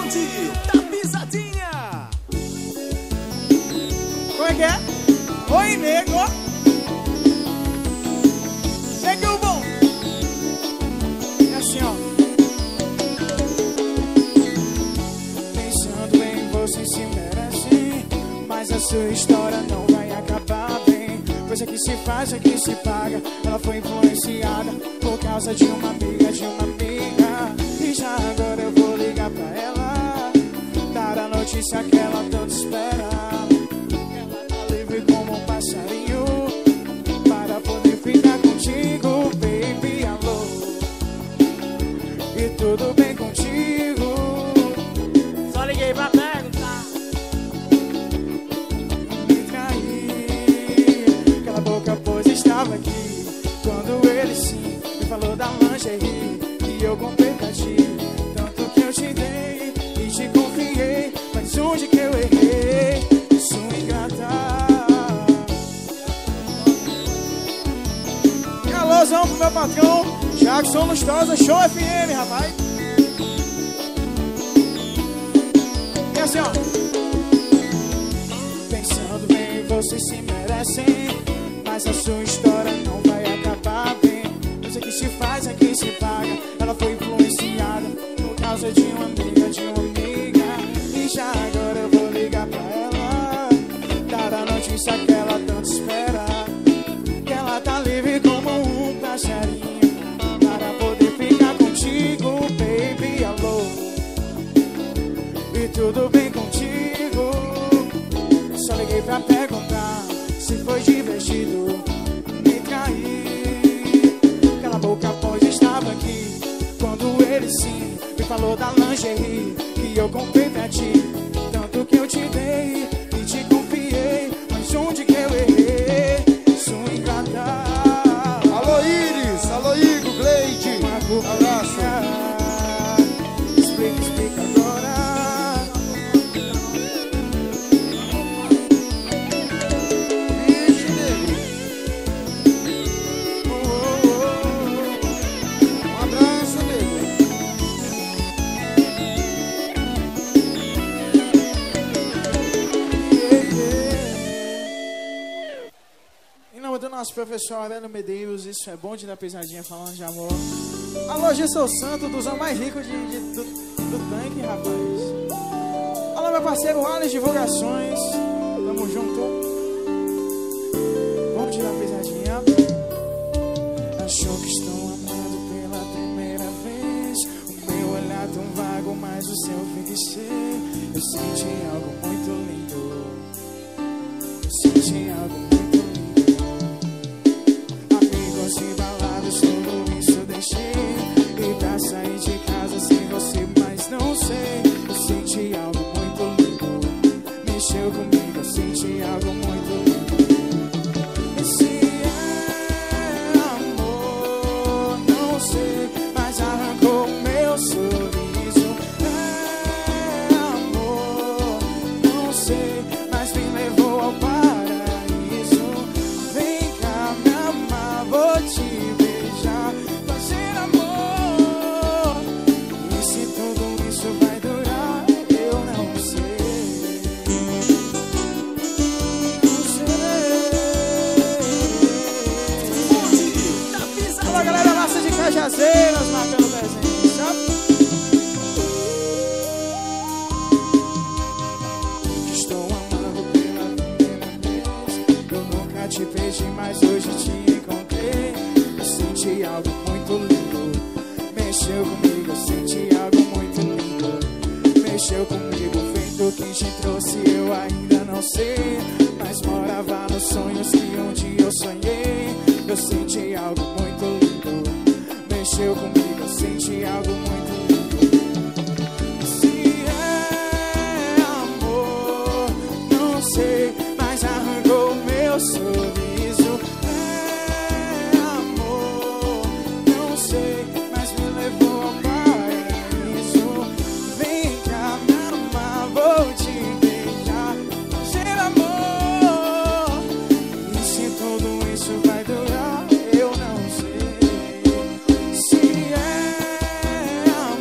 Bonde da Pisadinha. Como é que é? Oi, nego. Nego bom. É assim, ó. Pensando em você se merece, mas a sua história não vai acabar bem. Coisa que se faz é que se paga. Ela foi influenciada por causa de uma amiga, E já agora eu vou ligar pra ela, dar a notícia que ela tanto espera. Ela tá livre como um passarinho para poder ficar contigo, baby, alô. E tudo bem contigo? Só liguei pra perguntar. Me traí, aquela boca pois estava aqui quando ele sim me falou da lingerie que eu comprei pra ti. Tanto que eu te dei e te confiei, mas onde que eu errei? Isso ingrata. E alôzão pro meu patrão Jackson Lustosa, Show FM, rapaz. E assim, ó. Pensando bem, vocês se merecem, mas a sua história não vai acabar bem. Coisa que se faz é que se paga. Ela foi influenciada por causa de uma amiga, E já agora eu vou ligar pra ela, dar a notícia que ela tanto espera. Que ela tá livre como um passarinho para poder ficar contigo, baby, alô. E tudo bem contigo? Só liguei pra perguntar se foi divertido me trair. Aquela boca pois estava aqui quando ele sim me falou da lingerie que eu comprei pra ti. Tanto que eu te dei e te confiei, mas onde que eu errei? Isso ingrata. Alô Iris, alô Igor, Gleide, abraço. Explica agora. Vixe, nego. Um abraço, nego. Em nome do nosso professor Aurélio Medeiros, isso é Bonde da Pisadinha falando de amor. Alô, Gilson Santo, dos homens mais ricos do tanque, rapaz. Alô, meu parceiro Alex Divulgações, tamo junto. Bonde da Pisadinha. Achou que estou amando pela primeira vez. O meu olhar tão vago, mas o seu fixei. Eu senti algo muito lindo. Eu senti algo muito lindo. Amigos e baladas, tudo isso eu deixei. E pra sair de casa sem você, mas não sei. Eu senti algo muito lindo. Mexeu comigo, eu senti algo muito lindo. Esse é amor, não sei, mas arrancou meu sorriso. É amor, não sei, mas me levou ao paraíso. Vem cá me amar, vou te beijar, fazer amor. E se tudo isso vai durar, eu não sei. Não sei. Da Pisadinha. Fala, galera, massa de Cajazeiras, marcando presença. Estou amando pela primeira vez. Eu nunca te pedi, mas hoje te encontrei. Eu senti algo muito lindo. Mexeu comigo, eu senti algo muito lindo. Mexeu comigo, feito que te trouxe, eu ainda não sei. Mas morava nos sonhos que um dia eu sonhei. Eu senti algo muito lindo. Mexeu comigo, eu senti algo muito lindo. Se é amor, não sei, mas arrancou meu sorriso. É amor, não sei, mas me levou ao paraíso. Vem cá me amar, vou te beijar, fazer amor. E se tudo isso vai durar, eu não sei. Se é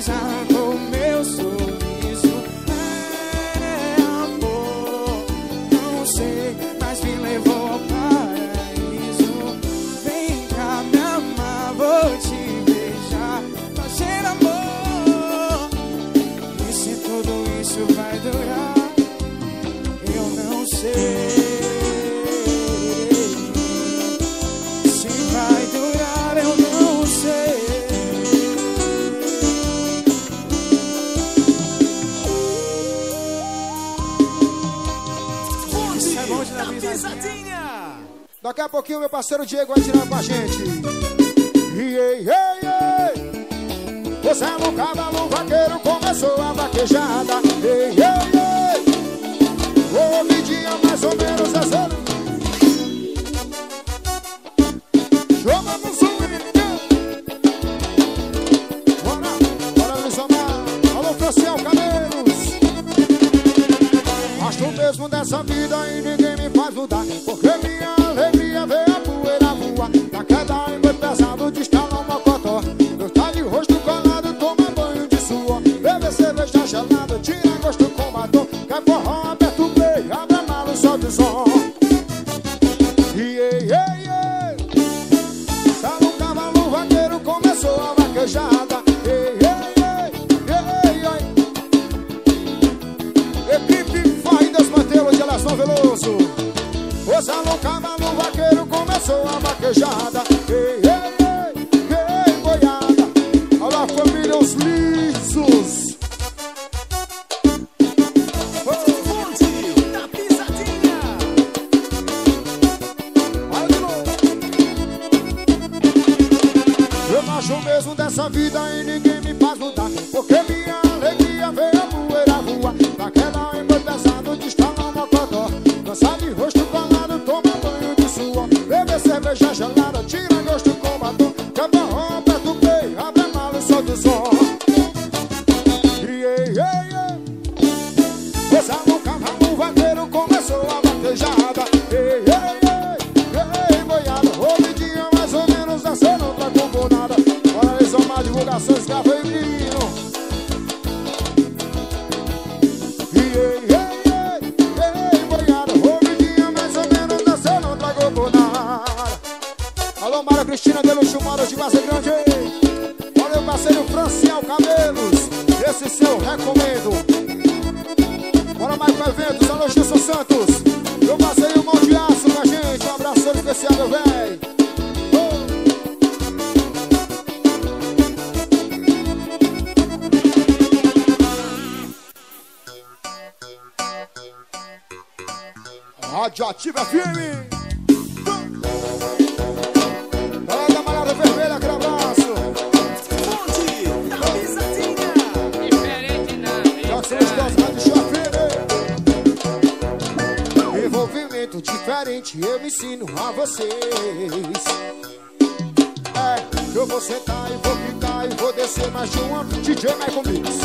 mas arrancou meu sorriso. É amor, não sei, mas me levou ao paraíso. Vem cá me amar, vou te beijar, fazer amor. E se tudo isso vai durar, eu não sei. Se vai durar, eu não sei. Isso é bom de dar pisadinha. Daqui a pouquinho meu parceiro Diego vai tirar com a gente. Você é um cavalo vaqueiro, começou a vaquejada. O vidinha mais ou menos essa. Joga no swing. Bora Luiz Omar. Alô Franciel Cabelos. Gosto mesmo dessa vida e ninguém me faz mudar, porque minha alegria vê a poeira voar. Na queda em boi pesado de escala um mocotó. Eu tá de rosto colado, toma banho de suor. Bebe cerveja gelada, tira gosto com batom. Quer forró, aperta o play, abre a mala e solta o som. Sala um cavalo vaqueiro, começou a vaquejada. Equipe Farridas Mantelo de Elas Veloso. O salão cavalo vaqueiro começou a vaquejada. Boiada. Olha a família, os lisos. Bonde da pisadinha. Vai de novo. Eu acho mesmo dessa vida e ninguém me faz mudar, porque minha alegria veio a poeira voar. Naquela em boi pesado de estar no mocotó. Dançar de rosto colado, toma banho de suor. Beber cerveja gelada, tira gosto com batom. Cabarrão, aperta o play, abre a mala e solta o som. O salão cavalo vaqueiro começou a vaquejada. Boiada, ouvidinha mais ou menos essa não tá combinada. Bora eles uma divulgação, escrava e menino. Boiada, ouvidinha mais ou menos essa não tá combinada. Alô Maria Cristina de Luxo, Mora de Vaza Grande. Olha o parceiro Franciel Cabelos, esse seu recomendo. Bora Michael Eventos, alô Gilson Santos. Eu passei o mão de aço com a gente. Um abraço especial, meu véi. Rádio Ativa FM. Galera da Malhada Vermelha, aquele abraço. Bonde da pisadinha. Diferente não. Já são os dois Rádio Shopping. Envolvimento diferente, eu me ensino a vocês. Eu vou sentar e vou ficar e vou descer mais de uma. DJ Michael Mix.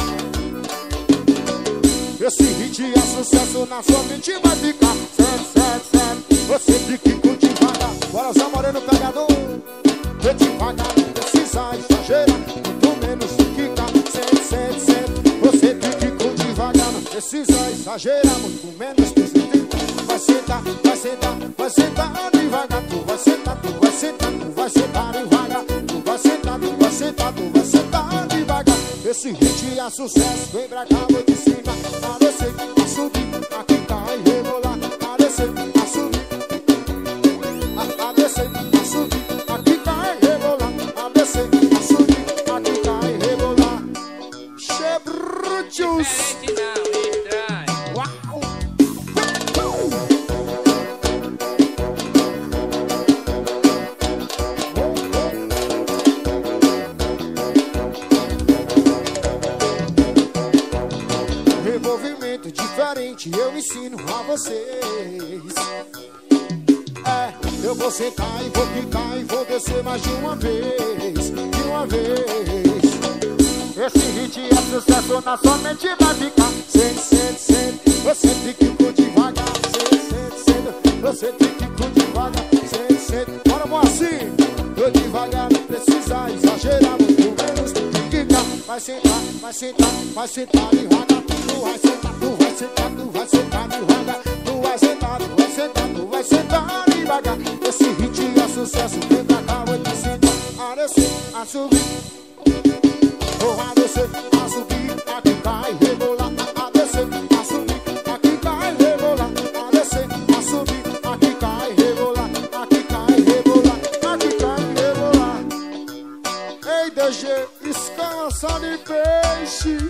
Esse hit é sucesso, na sua mente vai ficar. Você fica com devagar. Bora Zé Moreno pegador. Vê devagar, não precisa exagerar. Muito menos ficar. Você fica com devagar, não precisa exagerar. Muito menos precisa. Vai sentar, vai sentar, vai sentar devagar. Tu vai sentar, tu vai sentar, tu vai sentar devagar. Tu vai sentar, tu vai sentar, tu vai sentar devagar. Esse hit é sucesso, vem pra cá, vou te ensinar. A descer, a subir, a quicar e rebolar. A descer, a subir, a descer, a subir, a quicar e rebolar. A descer, a subir, a quicar e rebolar. Chebruchos. Diferente não, estranho. Uau! Movimento diferente, eu ensino a vocês. Eu vou sentar e vou quicar e vou descer mais de uma vez. De uma vez. Esse hit é sucesso, na sua mente vai ficar. Sente, você fica com devagar. Sente, você fica com devagar. Sente, bora Moacir. Tô devagar, não precisa exagerar. Muito menos quicar. vai sentar, vai sentar, vai sentar devagar. Tu vai sentar, tu vai sentar, tu vai sentar devagar. Tu vai sentar, tu vai sentar, tu vai sentar devagar. Esse hit é sucesso, vem pra cá, vou te ensinar a descer, a subir. Vou a descer, a subir, a quicar e rebolar. A descer, a subir, a quicar e rebolar. A descer, a subir, a quicar e rebolar. A quicar e rebolar, a quicar e rebolar. Ei, DG, descansa de peixe.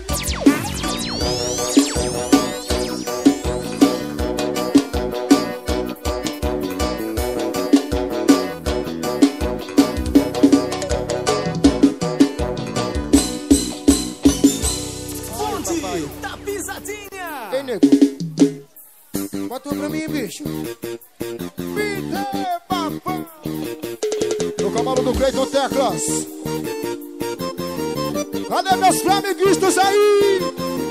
Bonde da Pisadinha. Ei, nego, bota pra mim, bicho. Peter Papai. No cavalo do Cleiton Teclas. Cadê meus flamenguistas aí?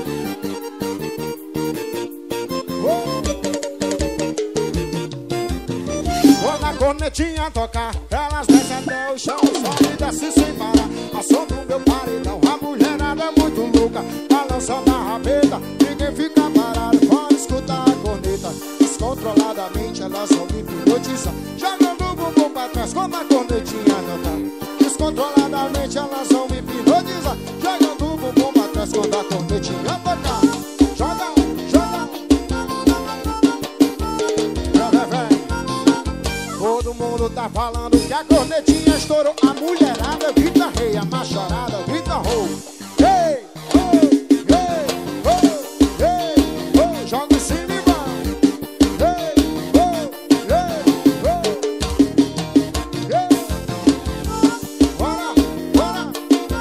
Quando a cornetinha tocar, elas descem até o chão, sobe e desce sem parar. A som do meu paredão, a mulherada é muito louca, balançando a rabeta, ninguém fica parado, pode escutar a corneta. Descontroladamente elas vão me hipnotizar, jogando o bumbum pra trás quando a cornetinha tocar. Descontroladamente elas vão me hipnotizar, jogando o bumbum pra trás quando a cornetinha tocar. Joga, joga, joga, vem. Todo mundo tá falando que a cornetinha estourou. A mulherada grita rei, a macharada grita rou. Ei, ei, ei, ei, ei, ei, joga em cima e vai. Ei, ei, ei, ei, ei. Bora, bora.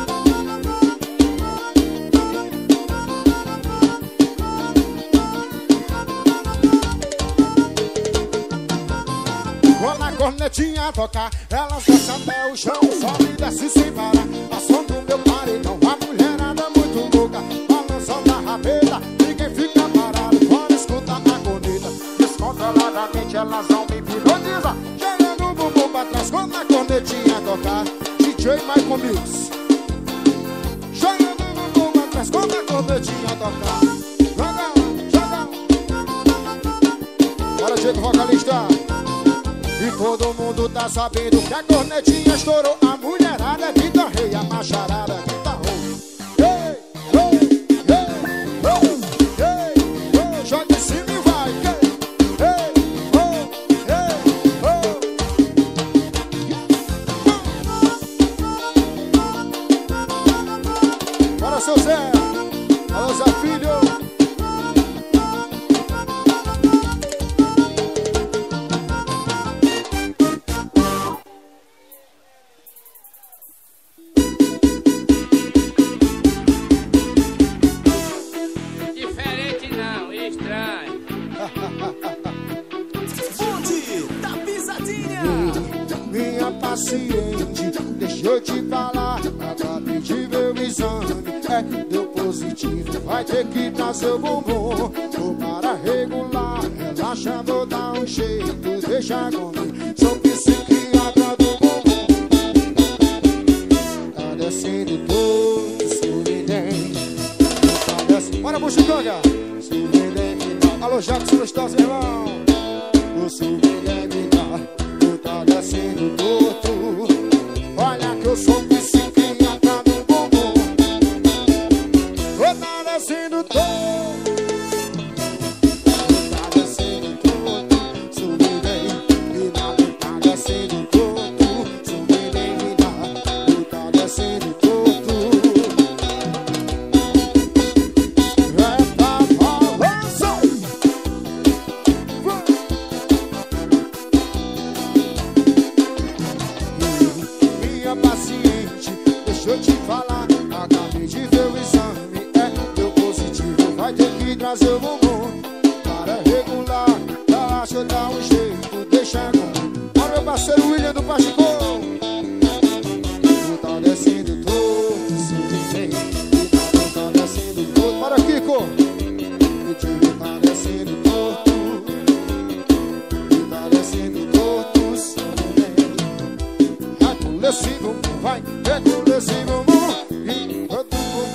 Quando a cornetinha tocar, elas descem até o chão, sobe e desce sem parar. A som do meu paredão, a mulherada é muito louca, balançando a rabeta, ninguém fica parado quando escuta a corneta. Descontroladamente elas vão me hipnotizar, jogando o bumbum pra trás quando a cornetinha tocar. DJ Michael Mix, jogando o bumbum pra trás quando a cornetinha tocar. Joga, joga. Bora, Diego, vocalista. E todo mundo tá sabendo que a cornetinha estourou. A mulherada grita rei, a macharada grita rou. Ei, ei, ei, ei, ei, ei, joga em cima e vai. Ei, ei, ei. Bora, seu Zé. Alô, Zé Filho. Diferente não, estranho. Bonde da Pisadinha. Minha paciente, deixa eu te falar. Acabei de ver o exame, deu positivo. Vai ter que trazer o bumbum. Vou para regular, relaxa, vou dar um jeito. Deixa comigo, sou psiquiatra do bumbum. Tá descendo todo, sorridente. Tá descendo, bora, Buxicanga. Sorridente, não. Alô, Jackson, Lustosa, irmão. O sorridente, não. Tá descendo todo. Olha que eu sou psiquiatra do bumbum. Tá descendo todo. Tá descendo todo. Sorridente, não. Tá descendo todo. Sorridente, não. Tá descendo todo. É pra balançar. Minha paciente, deixa eu te falar. Acabei de ver o exame, deu positivo. Vai ter que trazer o bumbum para regular. Relaxa, eu dar um jeito, deixa comigo. Olha meu parceiro William do Pachicô. Tu tá descendo todo, sorridente. Tu tá descendo todo. Para, Kiko. Tu tá descendo todo. Tu tá descendo todo, sorridente. Vai com esse bumbum, vai com esse bumbum. E todo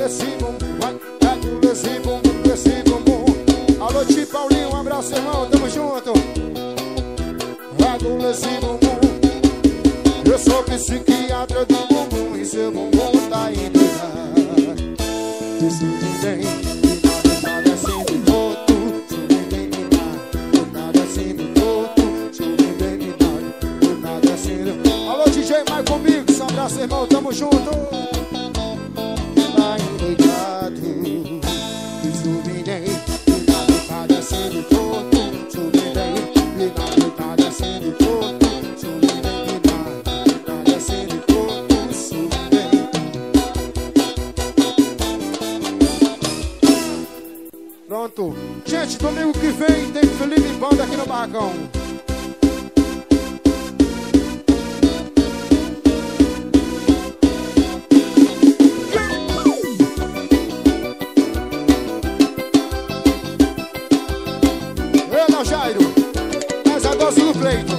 esse bumbum, vai, regula esse bumbum, esse bumbum. Alô, tio Paulinho, um abraço, irmão, tamo junto. Regula esse bumbum. Eu sou psiquiatra do bumbum e seu bumbum tá indo já. Isso ninguém, nada assim de todo. Se ninguém me dá, nada assim de todo. Se ninguém me dá, nada assim de... Alô, DJ, vai comigo, um abraço, irmão, tamo junto. Tá ligado. Isso ninguém, nada assim de todo. Se ninguém, nada assim de todo. Pronto. Gente, domingo que vem tem Felipe Banda aqui no Barracão. Ei, não, Jairo. Mas a dose do pleito.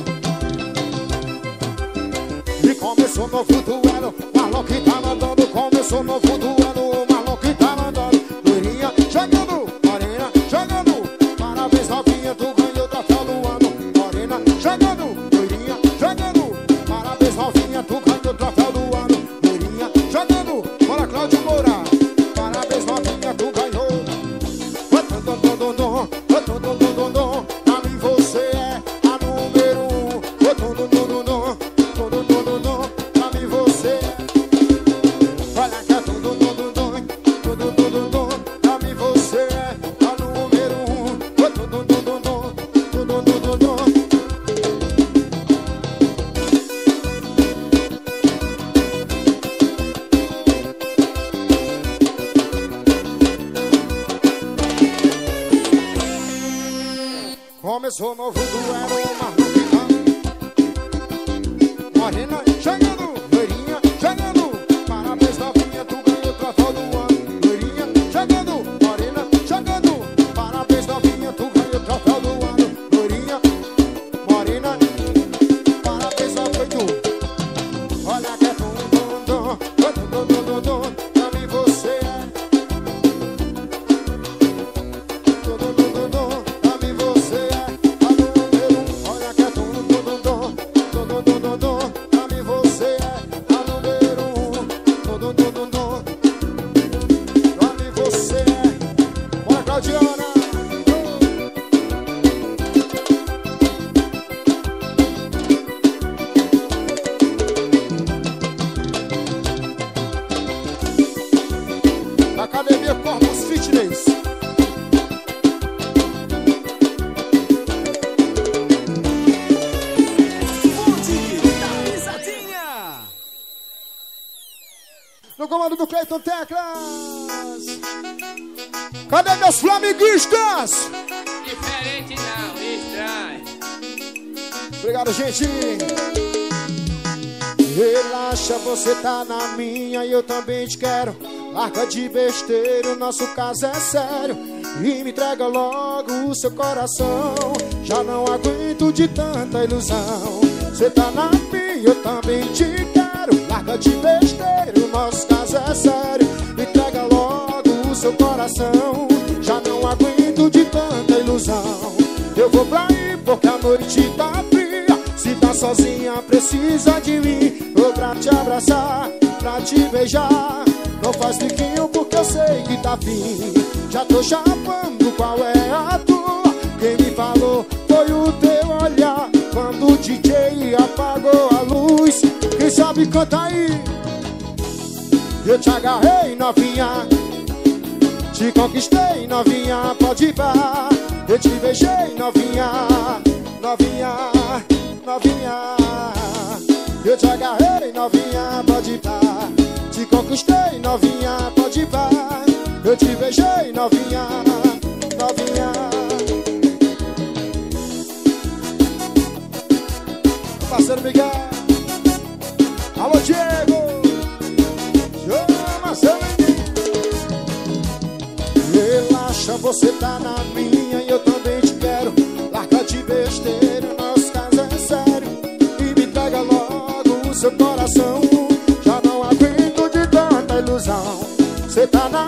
E começou o novo duelo. O Marlon que tá mandando. Começou o novo duelo. O Marlon que tá mandando. Loirinha chegando. Parabéns, novinha, tu ganhou o troféu do ano. Morena, jogando, loirinha, jogando. Parabéns, novinha, tu ganhou o troféu do ano. Loirinha, jogando. Bora, Cláudio Moura. Parabéns, novinha, tu ganhou. Pra mim você é a número 1. Pra mim você é. Olha que é pra mim você é a número 1. Começou o novo duelo, Morena chegando, loirinha chegando. Parabéns, novinha, tu ganhou o troféu do ano. Loirinha chegando, morena chegando. Parabéns, novinha, tu ganhou o troféu do ano. Loirinha, morena, parabéns, foi tu. Olha que é dum. Pra mim você é. Pra mim você é a número 1. Olha que é dum. Pra mim você é a número 1. Pra mim você é. Bora, Claudiana. Academia Corpus Fitness. Bonde da Pisadinha. No comando do Cleiton Teclas. Cadê meus flamenguistas? Diferente não, estranho. Obrigado, gente. Relaxa, você tá na minha e eu também te quero. Larga de besteira, o nosso caso é sério. E me entrega logo o seu coração. Já não aguento de tanta ilusão. Você tá na minha, eu também te quero. Larga de besteira, o nosso caso é sério. Me entrega logo o seu coração. Já não aguento de tanta ilusão. Eu vou pra ir porque a noite tá fria. Se tá sozinha, precisa de mim. Vou pra te abraçar, pra te beijar. Não faz biquinho porque eu sei que tá fim. Já tô chapando, qual é a tua? Quem me falou foi o teu olhar. Quando o DJ apagou a luz. Quem sabe canta aí. Eu te agarrei, novinha. Te conquistei, novinha, pode ir pra. Eu te beijei, novinha. Novinha, novinha. Eu te agarrei, novinha, pode ir pra. Te conquistei, novinha, pode ir pra. Eu te beijei, novinha, novinha. Parceiro Miguel. Alô, Diego. Chama seu menino. Relaxa, você tá na minha e eu também te quero. Larga de besteira, nosso caso é sério. E me entrega logo o seu coração. Já não aguento de tanta ilusão. Você tá na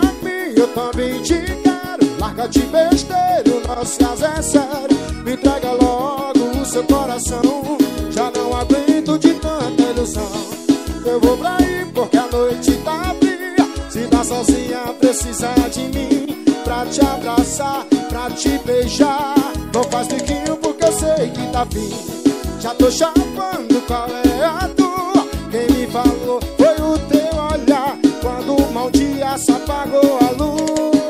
Eu também te quero, larga de besteira, o nosso caso é sério. Me entrega logo o seu coração, já não aguento de tanta ilusão. Eu vou pra aí porque a noite tá fria. Se tá sozinha precisa de mim, pra te abraçar, pra te beijar. Não faz biquinho porque eu sei que tá fim. Já tô chapando, qual é a tua? Quem me falou foi o teu olhar, quando um mau dia se apagou a luz.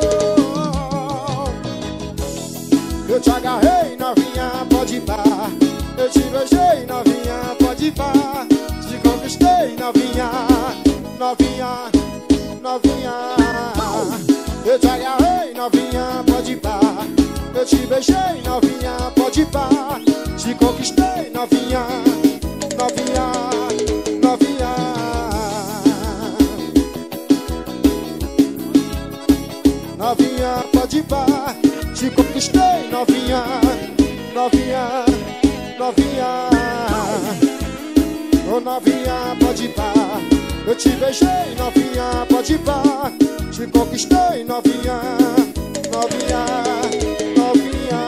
Eu te agarrei, novinha, pode ir pá. Eu te beijei, novinha, pode ir pá. Te conquistei, novinha, novinha, novinha. Eu te agarrei, novinha, pode ir pá. Eu te beijei, novinha, pode ir pá. Te conquistei, novinha, novinha, novinha. Novinha, pode ir pá. Te conquistei, novinha, novinha, novinha. Ô novinha, pode ir pá. Eu te beijei, novinha, pode ir pá. Te conquistei, novinha, novinha, novinha.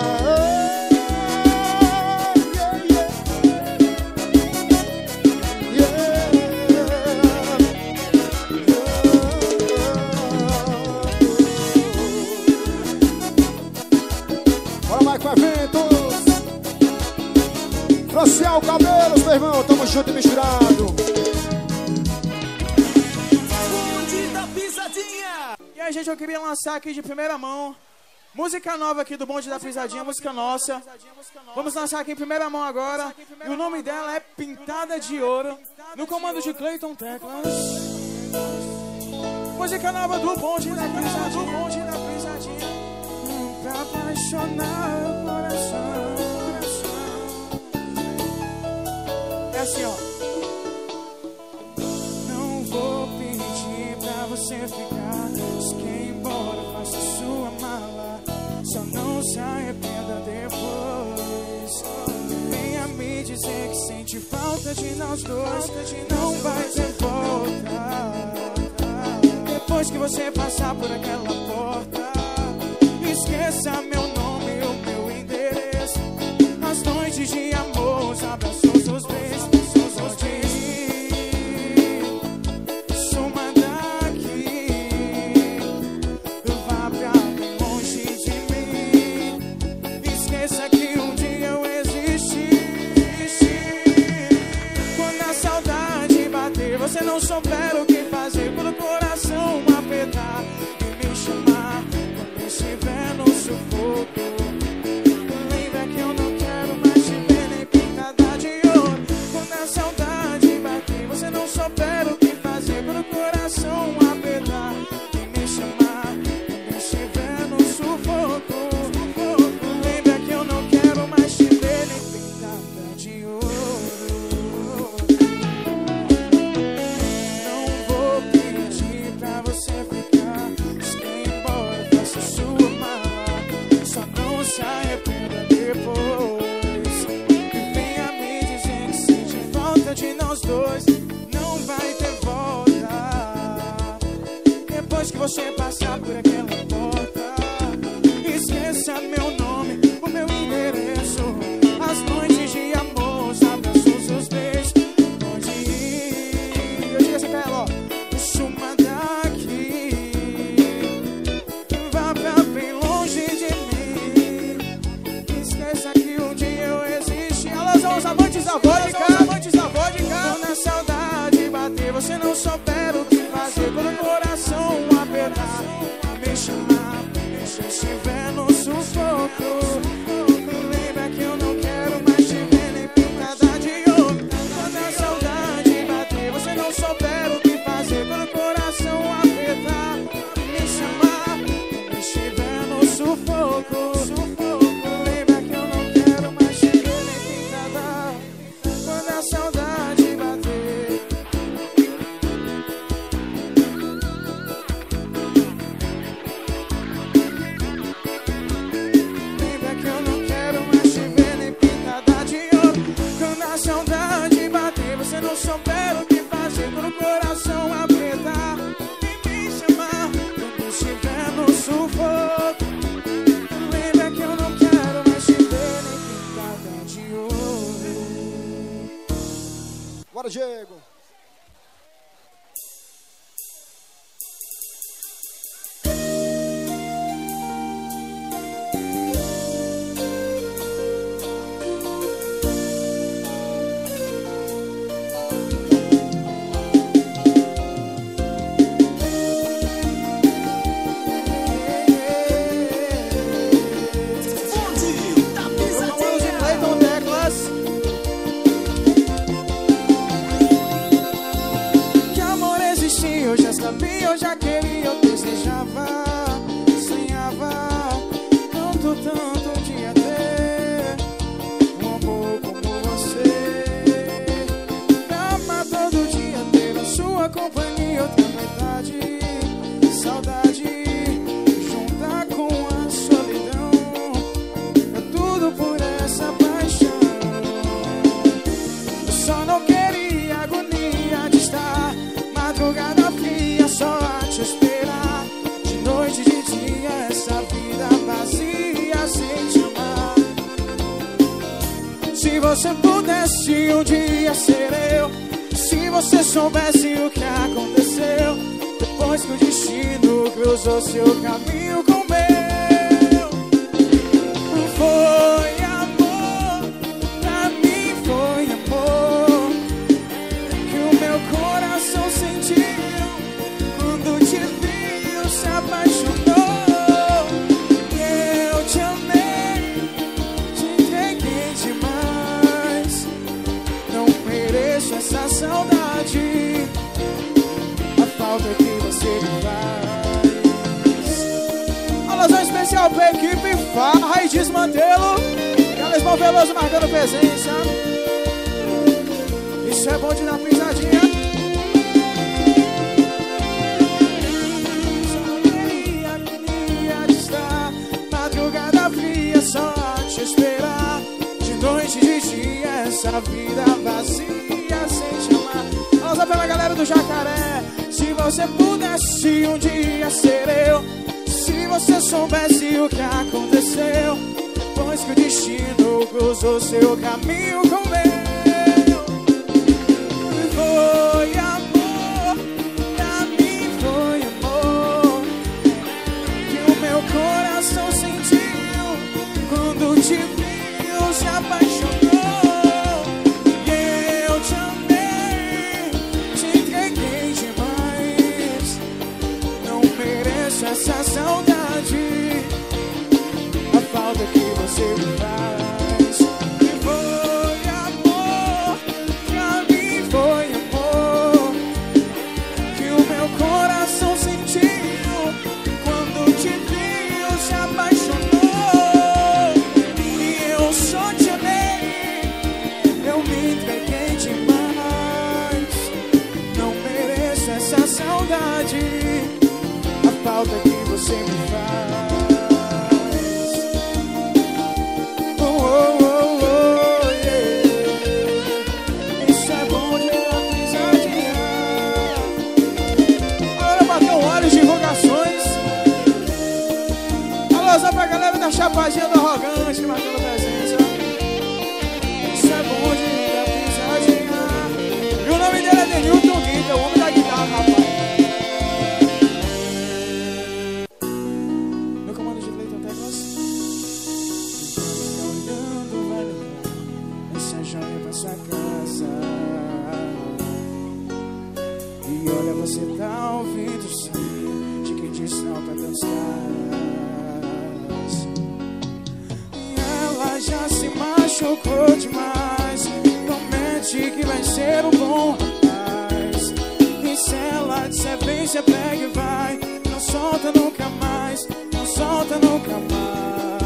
Bora lá com eventos. Social Cabelos, meu irmão, tamo junto e misturado. E aí, gente, eu queria lançar aqui de primeira mão música nova aqui do Bonde da Pisadinha, música nossa. Vamos lançar aqui em primeira mão agora. E o nome dela é Pintada de Ouro, no comando de Cleiton Teclas. Música nova do Bonde da Pisadinha, pra apaixonar o coração. É assim, ó. Não vou pedir pra você ficar. Quer ir embora, faça sua mala. Só não se arrependa depois. Venha me dizer que sente falta de nós dois. Não vai ter volta. Depois que você passar por aquela porta, esqueça meu nome e o meu endereço. As noites de amor, os abraços, os beijos, onde ir. Suma daqui, vá pra bem longe de mim. Esqueça que um dia eu existi. Quando a saudade bater, você não souber o que fazer, pro coração apertar e me chamar quando estiver no sufoco. Lembra que eu não quero mais te ver nem pintada de ouro. Quando a saudade bater, você não souber o que fazer, pro coração apertar e me chamar quando estiver no sufoco. Lembra que eu não quero mais te ver nem pintada de ouro. Não vou pedir pra você ficar. Quer ir embora, faça sua mala. Só não se arrependa depois. E venha me dizer que sente falta de nós dois. Não vai ter volta. Depois que você passar por aquela porta, esqueça meu nome, o meu endereço. As noites de amor, os abraços, os beijos, onde ir. Eu digo assim pra ela, ó. Suma daqui, vá pra bem longe de mim. Esqueça que um dia eu existi. Alô, os amantes da vodka. Quando a saudade bater, você não souber o que fazer, quando o coração apertar, me chamar, deixa eu estiver no sufoco. Lembra que eu não quero mais te ver nem pintada de ouro. Quando a saudade bater, você não souber o que fazer, quando o coração apertar, me chamar, quando estiver no sufoco. Lembra que eu não quero mais te ver nem pintada. Quando a saudade bater, lembra que eu não quero mais te ver nem pintada de ouro. Quando a saudade bater, você não souber o que fazer, pro coração apertar e me chamar quando estiver no Bora, Diego. Eu já queria, eu desejava, sonhava tanto, tanto um dia ter um amor como você. Amar todo dia, ter a sua companhia, outra metade, saudade, juntar com a solidão, é tudo por essa paixão. Eu só não queria a agonia de estar madrugada fria só a te esperar, de noite e de dia, essa vida vazia sem te amar. Se você pudesse um dia ser eu, se você soubesse o que aconteceu depois que o destino cruzou seu caminho com o meu. Foi amor, pra mim foi amor, que o meu coração sentiu quando te viu, se apaixonou. E eu te amei, te entreguei demais. Não mereço essa saudade, a falta que você me faz. Alusão especial pra equipe Farra e Desmantelo, Carlos Veloso marcando presença. Isso é bom de dar pisadinha. Madrugada fria só a te esperar, de noite e de dia, essa vida vazia sem te amar. Vamos pela galera do Jacaré. Se você pudesse um dia ser eu, se você soubesse o que aconteceu depois que o destino cruzou seu caminho com o meu. Foi amor, pra mim foi amor, que o meu coração sentiu quando te viu, se apaixonou. E eu te amei, te entreguei demais. Não mereço essa saudade, a falta que você me faz. E foi amor, pra mim foi amor, que o meu coração sentiu quando te viu, se apaixonou. E eu só te amei, eu me entreguei demais. Não mereço essa saudade, a falta que você me faz. Oh, oh, oh, oh, yeah. Isso é bom de dar pisadinha. Agora bateu olhos, divulgações. Alôzão pra galera da Chapadinha do Arrogante, marcando presença. Isso é bom de dar pisadinha. E o nome dele é Denilton Guita, o homem da guitarra, rapaz. No comando de Cleiton Teclas. Olhando, vai levar essa joia pra sua casa. E olha, você tá ouvindo o som de quem te salta teus caras. Ela já se machucou demais, promete que vai ser um bom rapaz. E se ela disser vem, cê pega e vai, não solta nunca mais, não solta nunca mais.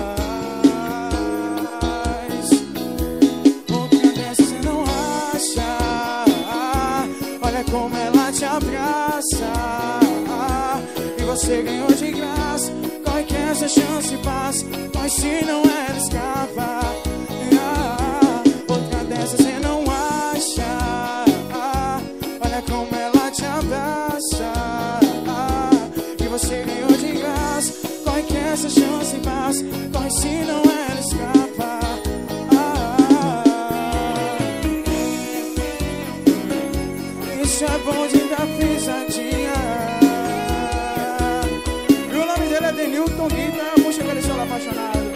Outra dessa cê não acha, olha como ela te abraça. E você ganhou de graça, corre que essa chance passa, mas se não ela escapa. Outra dessa cê não acha, olha como ela te abraça. E você ganhou de graça, corre que essa chance passa, corre se não ela escapa. Olha, Denilton grita, puxa aquele solo apaixonado.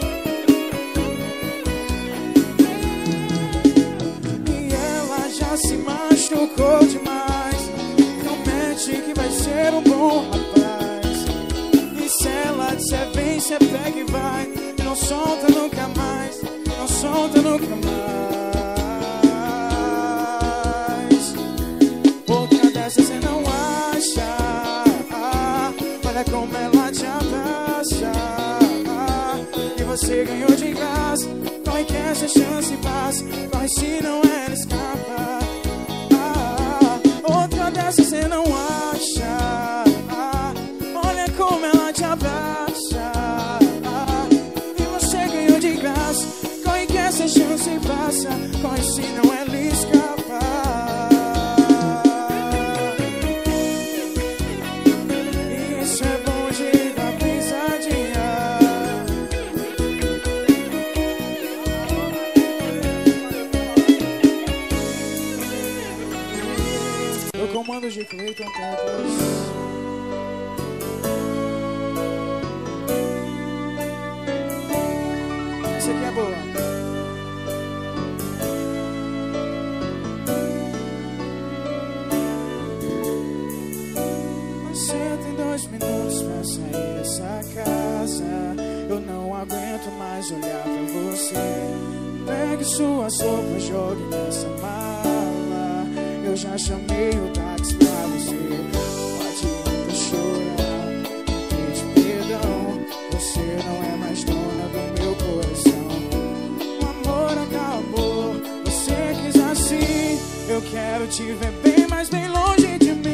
E ela já se machucou demais. Promete que vai ser um bom rapaz. E se ela disser vem, cê pega e vai. Não solta nunca mais. Não solta nunca mais. Outra dessa cê não acha. Olha como ela te abraça. E você ganhou de graça. Corre que essa chance passa. Corre se não ela escapa. Outra dessa cê não acha. Olha como ela te abraça. E você ganhou de graça. Corre que essa chance passa. Corre se não ela escapa. Isso é bom de dar pisadinha. Eu comando de Cleiton Campos. Essa aqui é boa. Você tem 2 minutos pra sair dessa casa. Eu não aguento mais olhar pra você. Pegue suas roupas, jogue nessa mala. Eu já chamei o táxi pra você. Pode ir chorar, pede perdão. Você não é mais dona do meu coração. O amor acabou, você quis assim. Eu quero te ver bem, mas bem longe de mim.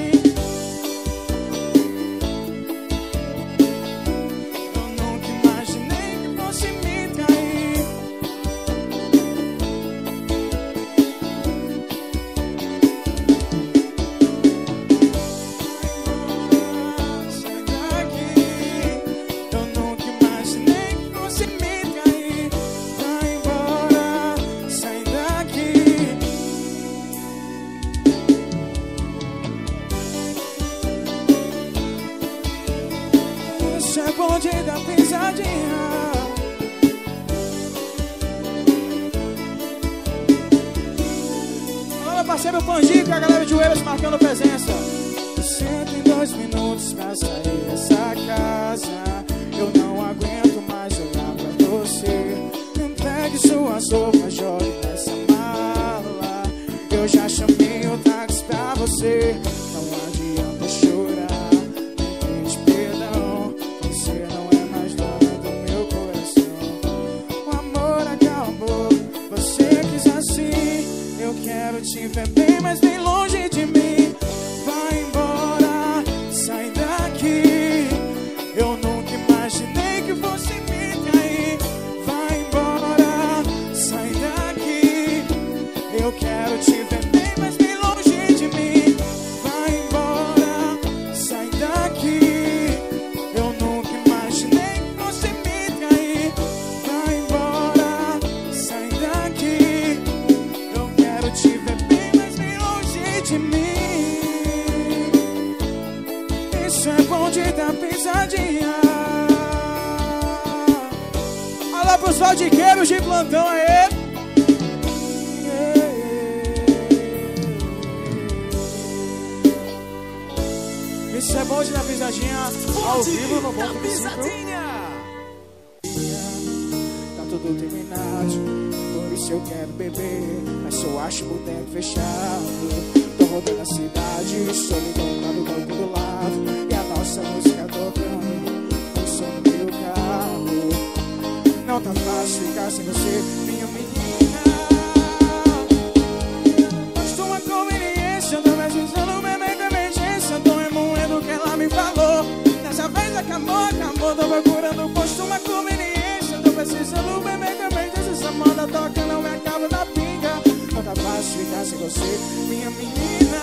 Eu nunca imaginei que fosse me trair. Sai daqui. Eu nunca imaginei que fosse me trair. Vai embora, sai daqui. Isso é bom de dar pisadinha. Olha, parceiro Pangico, a galera de Oeiras marcando presença. Você tem 2 minutos pra sair dessa casa. Eu não aguento mais olhar pra você. Pegue suas roupas, jogue nessa mala. Eu já chamei o táxi pra você. Não adianta chorar, não pede perdão. Você não é mais dona do meu coração. O amor acabou, você quis assim. Eu quero te ver bem, mas bem longe de mim. Vai embora, sai daqui. Eu nunca imaginei que fosse me trair. Vai embora, sai daqui. Eu quero te ver bem, mas bem longe de mim. Vai embora, sai daqui. Eu nunca imaginei que fosse me trair. Vai embora, sai daqui. Eu quero te ver bem, mas bem longe de mim. Isso é bom de dar pisadinha. Olá pros valdiqueiros de plantão aí. Isso é bom de dar pisadinha ao vivo no Bom Pisadinha. Tá tudo terminado, por isso eu quero beber. Mas eu acho o boteco fechado. Tô rodando a cidade, solidão lá no banco do lado. E a nossa música tocando, o som do meu carro. Não tá fácil ficar sem você, minha menina. Basta uma conveniência, tô precisando beber de emergência. Tô remoendo o que ela me falou. Dessa vez acabou, tô procurando posto uma conveniência. Tô precisando beber de emergência. Essa moda toca, não me acaba da pinga. Não tá fácil ficar sem você, minha menina.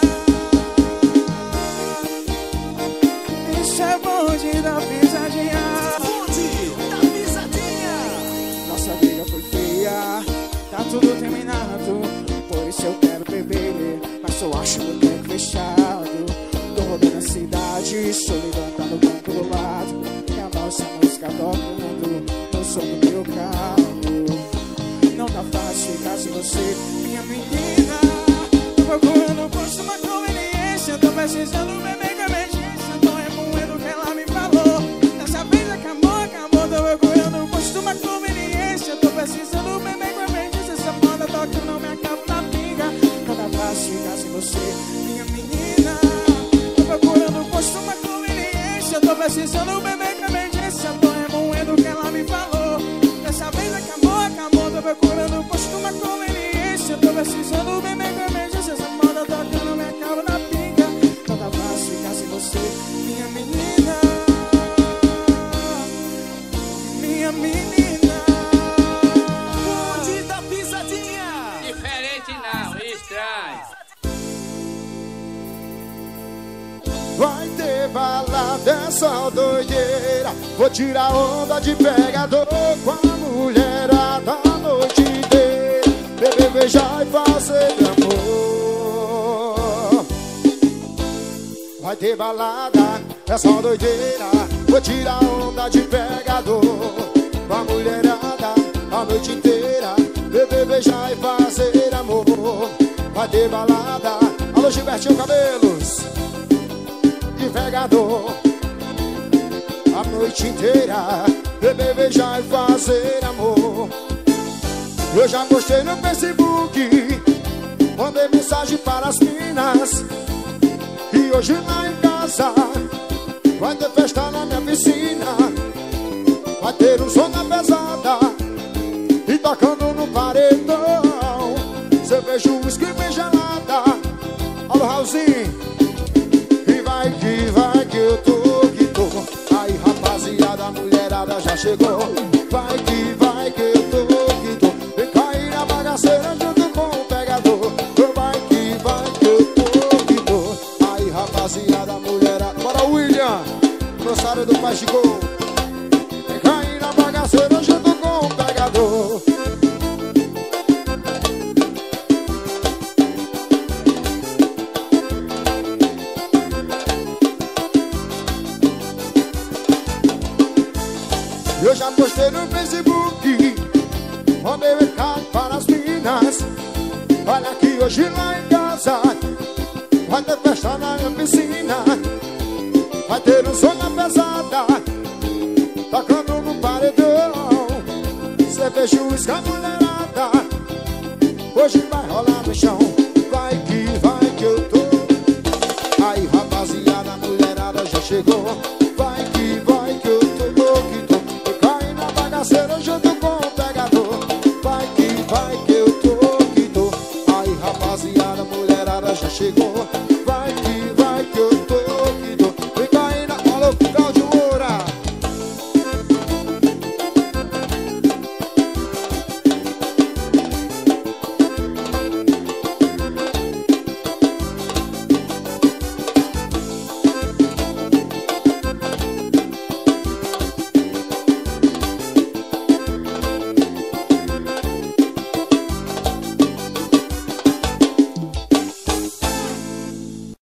Isso é bom de dar pisadinha. Bonde da Pisadinha. Nossa briga foi feia, tá tudo terminado. Por isso eu quero beber, mas eu acho o boteco fechado. Tô rodando a cidade, solidão tá no banco do lado. E a nossa música toca o mundo no som do meu carro. Não tá fácil ficar sem você, minha menina. Tô procurando posto uma conveniência, tô precisando beber com emergência, tô remoendo o que ela me falou. Dessa vez acabou, tô procurando posto uma conveniência, tô precisando beber com emergência, essa moda toca eu não me acabo na pinga. Não tá fácil ficar sem você, minha menina. Tô procurando posto uma conveniência, tô precisando beber com emergência, tô remoendo o que ela me falou. Dessa vez acabou, tô procurando posto uma conveniência, tô precisando beber com emergência, essa moda toca eu não me acabo na pinga. Não tá fácil ficar sem você, minha menina. Minha menina. Bonde da pisadinha. Diferente não, estranho. Vai ter balada, é só doideira. Vou tirar onda de pegador com a mulherada a noite inteira. Beber, beijar e fazer amor. Vai ter balada, é só doideira. Vou tirar onda de pegador com a mulherada a noite inteira. Beber, beijar e fazer amor. Vai ter balada. Alô, Gilbertinho Cabelos, de pegador a noite inteira. Beber, beijar e fazer amor. Eu já postei no Facebook, mandei mensagem para as minas. E hoje lá em casa vai ter festa na minha piscina. Vai ter um som na pesada e tocando no paredão. Cerveja, uísque bem gelada. Alô, Raulzinho. E vai que eu tô que tô. Aí, rapaziada, a mulherada já chegou. Vai que eu tô que tô. Vem cair na bagaceira junto com o pegador. Vai que eu tô que tô. Aí, rapaziada, a mulherada. Bora, William, lançaram do Pai Chegou. Vem cair na bagaceira junto com o pegador. Eu já postei no Facebook, mandei recado para as minas. Olha que hoje lá em casa vai ter festa na minha piscina. Vai ter um som na pesada, tocando no paredão. Cerveja, uísque, a mulherada hoje vai rolar no chão. Vai que eu tô. Aí, rapaziada, a mulherada já chegou.